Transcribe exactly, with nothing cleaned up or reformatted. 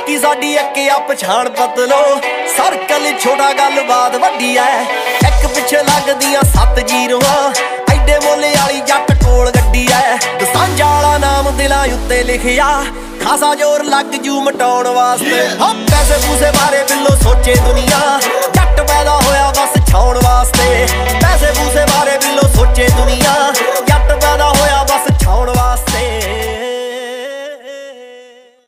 तरक्की साडी एक आ पछाण पतलो सर्कल छोटा गलबात वड्डी ऐ एक पिछे लगदियां सत्त जीरोआं एडे मोले वाली जट कोल गड्डी ऐ दसांझा वाला नाम दिलां उत्ते लिखिया खासा जोर लग जू मटाउण वास्ते हो पैसे पूसे बारे बिल्लो सोचे दुनिया जट पैदा होया बस छाउण वास्ते पैसे